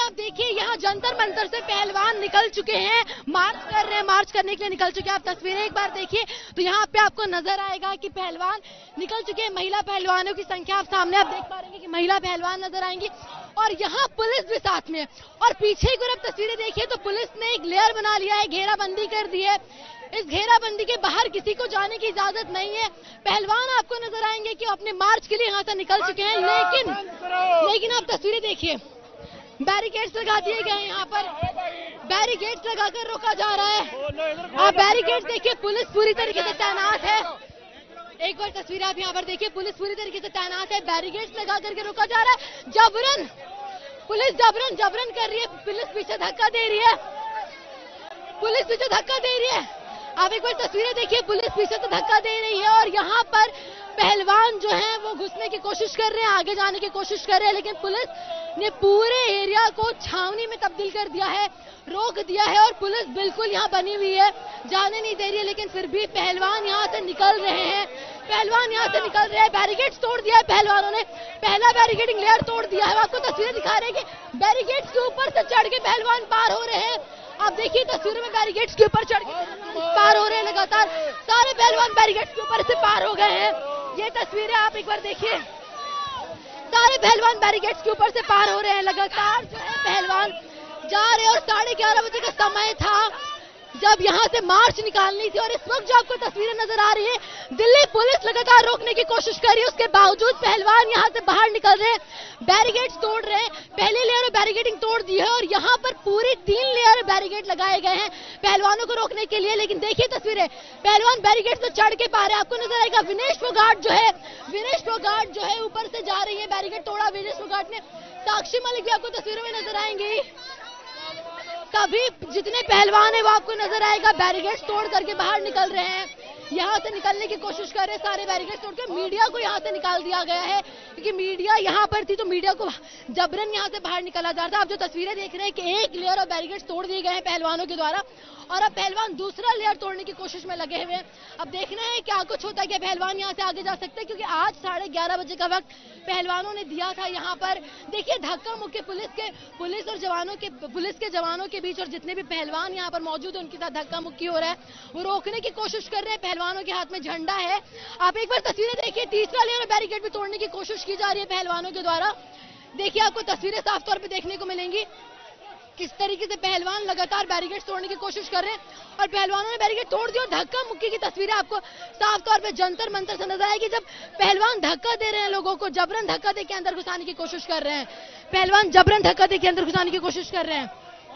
आप देखिए यहाँ जंतर मंतर से पहलवान निकल चुके हैं, मार्च कर रहे हैं, मार्च करने के लिए निकल चुके हैं। आप तस्वीरें एक बार देखिए तो यहाँ पे आपको नजर आएगा कि पहलवान निकल चुके हैं। महिला पहलवानों की संख्या आप सामने आप देख पा रहे हैं कि महिला पहलवान नजर आएंगी और यहाँ पुलिस भी साथ में। और पीछे की तरफ तस्वीरें देखिए तो पुलिस ने एक लेयर बना लिया है, घेराबंदी कर दी है। इस घेराबंदी के बाहर किसी को जाने की इजाजत नहीं है। पहलवान आपको नजर आएंगे कि अपने मार्च के लिए यहाँ से निकल चुके हैं, लेकिन आप तस्वीरें देखिए, बैरिकेड्स लगा दिए गए हैं। यहाँ पर बैरिकेड्स लगाकर रोका जा रहा है। आप बैरिकेड्स देखिए, पुलिस पूरी तरीके से तैनात है। एक बार तस्वीर आप यहाँ पर देखिए, पुलिस पूरी तरीके से तैनात है, बैरिकेड्स लगा करके रोका जा रहा है। जबरन पुलिस जबरन कर रही है, पुलिस पीछे धक्का दे रही है, पुलिस पीछे धक्का दे रही है। आप एक बार तस्वीरें देखिए, पुलिस पीछे से धक्का दे रही है और यहाँ पर पहलवान जो हैं वो घुसने की कोशिश कर रहे हैं, आगे जाने की कोशिश कर रहे हैं, लेकिन पुलिस ने पूरे एरिया को छावनी में तब्दील कर दिया है, रोक दिया है और पुलिस बिल्कुल यहाँ बनी हुई है, जाने नहीं दे रही है। लेकिन फिर भी पहलवान यहाँ से निकल रहे हैं, पहलवान यहाँ से निकल रहे हैं। बैरिकेड्स तोड़ दिया है पहलवानों ने, पहला बैरिकेडिंग लेयर तोड़ दिया है। आपको तस्वीरें दिखा रहे हैं कि बैरिकेड्स के ऊपर से चढ़ के पहलवान पार हो रहे हैं। आप देखिए तस्वीरों में बैरिकेड्स के ऊपर चढ़ के पार हो रहे हैं, लगातार सारे पहलवान बैरिकेड्स के ऊपर से पार हो गए हैं। ये तस्वीरें आप एक बार देखिए, सारे पहलवान बैरिकेड्स के ऊपर से पार हो रहे हैं, लगातार जो है पहलवान जा रहे हैं। और 11:30 बजे का समय था जब यहाँ से मार्च निकालनी थी और इस वक्त जो आपको तस्वीरें नजर आ रही है, दिल्ली पुलिस लगातार रोकने की कोशिश कर रही है, उसके बावजूद पहलवान यहाँ से बाहर निकल रहे हैं, बैरिकेड्स तोड़ रहे हैं। पहले लेयर में बैरिकेडिंग तोड़ दी है और यहाँ पर पूरी 3 लेयर बैरिकेड लगाए गए हैं पहलवानों को रोकने के लिए। लेकिन देखिए तस्वीरें, पहलवान बैरिकेड से चढ़ के पा रहे हैं। आपको नजर आएगा विनेश फोगाट जो है ऊपर से जा रही है, बैरिकेड तोड़ा विनेश फोगाट ने। साक्षी मलिक भी आपको तस्वीरों में नजर आएंगे। सभी जितने पहलवान है वो आपको नजर आएगा, बैरिकेड्स तोड़ करके बाहर निकल रहे हैं, यहाँ से निकलने की कोशिश कर रहे हैं। सारे बैरिकेड्स तोड़कर मीडिया को यहाँ से निकाल दिया गया है, क्योंकि मीडिया यहाँ पर थी तो मीडिया को जबरन यहाँ से बाहर निकाला जा रहा था। आप जो तस्वीरें देख रहे हैं कि एक लेयर ऑफ बैरिकेड्स तोड़ दिए गए हैं पहलवानों के द्वारा और अब पहलवान दूसरा लेयर तोड़ने की कोशिश में लगे हुए हैं। अब देखना है क्या कुछ होता है, कि पहलवान यहाँ से आगे जा सकते हैं, क्योंकि आज 11:30 बजे का वक्त पहलवानों ने दिया था। यहाँ पर देखिए धक्का मुक्की पुलिस के जवानों के बीच और जितने भी पहलवान यहाँ पर मौजूद है उनके साथ धक्का मुक्की हो रहा है, वो रोकने की कोशिश कर रहे हैं। पहलवानों के हाथ में झंडा है। आप एक बार तस्वीरें देखिए, तीसरा लेयर बैरिकेड भी तोड़ने की कोशिश की जा रही है पहलवानों के द्वारा। देखिए आपको तस्वीरें साफ तौर पर देखने को मिलेंगी किस तरीके से पहलवान लगातार बैरिकेड्स तोड़ने की कोशिश कर रहे हैं और पहलवानों ने बैरिकेड तोड़ दिया और धक्का मुक्की की तस्वीरें आपको साफ तौर पे जंतर मंतर से नजर आएगी, जब पहलवान धक्का दे रहे हैं लोगों को, जबरन धक्का दे के अंदर घुसाने की कोशिश कर रहे हैं, पहलवान जबरन धक्का दे के अंदर घुसाने की कोशिश कर रहे हैं।